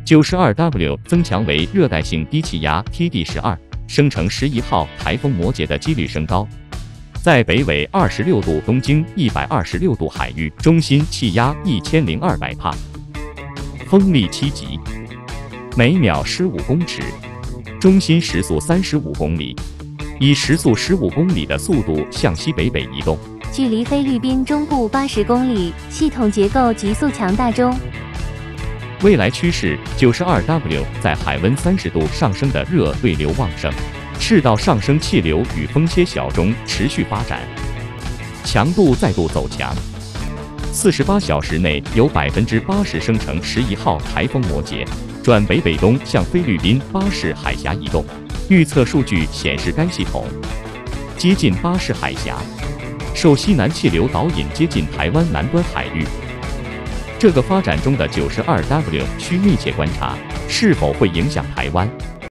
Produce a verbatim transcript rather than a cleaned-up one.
九十二 W 增强为热带性低气压 T D 十二，生成十一号台风摩羯的几率升高。在北纬二十六度、东经一百二十六度海域，中心气压一千零二百帕，风力七级，每秒十五公尺，中心时速三十五公里，以时速十五公里的速度向西北北移动， 距离菲律宾中部八十公里，系统结构急速强大中。 未来趋势：九十二 W 在海温三十度上升的热对流旺盛。赤道上升气流与风切小中持续发展，强度再度走强。四十八小时内有百分之八十生成十一号台风摩羯，转北北东向菲律宾巴士海峡移动。预测数据显示，该系统接近巴士海峡，受西南气流导引接近台湾南端海域。这个发展中的九十二 W 需密切观察，是否会影响台湾。